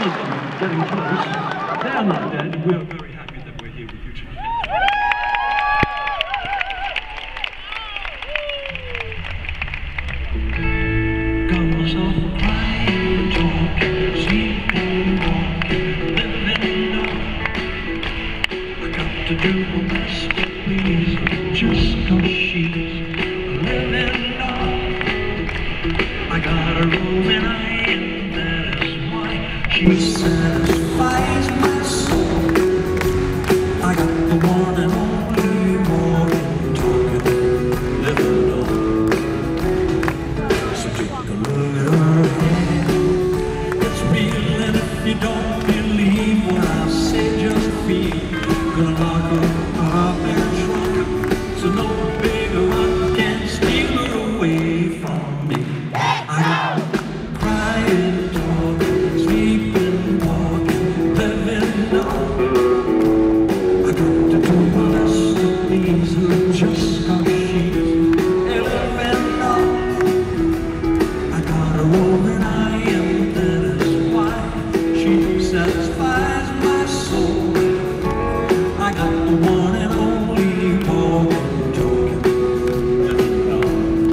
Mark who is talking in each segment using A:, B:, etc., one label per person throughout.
A: are getting close. They are not dead. We are very happy that we're here with you tonight. Got myself crying, talking, sleeping, walking, living on. I got to do my best to please her just 'cause she's living on. I got a roving eye and that is why she satisfies my soul. I got the one and only walking, talking, living on. So take a look at her head. It's real, and if you don't believe what I say, just feel. Gonna lock her up in a trunk, so no big rock can steal her away from me. I got crying, talking, sleeping, walking, living on. I got to do my best to please her just 'cause she's living on. I got a roving eye and that is why she satisfies my soul. I got the one and only walking, talking, living on.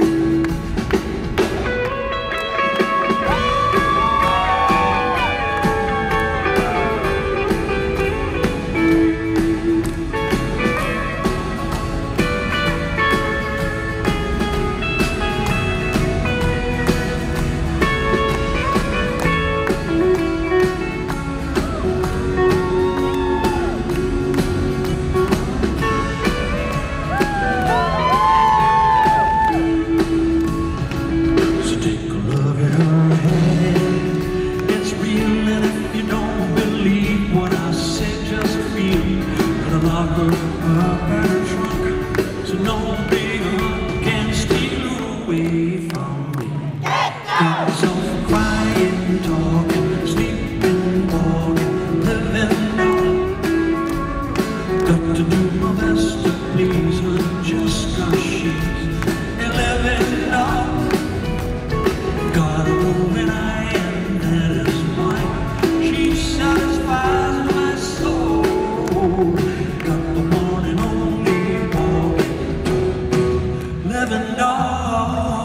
A: So take a look at her head. It's real, and if you don't believe what I say, just feel. Gonna lock her up in a trunk, so no big rock can steal her away from me. Got myself crying, talking, sleeping, walking, living on. Got to do my best to please her just 'cause she's living on. Got a roving eye and that is why she satisfies my soul. Got the one and only walking, talking, living on.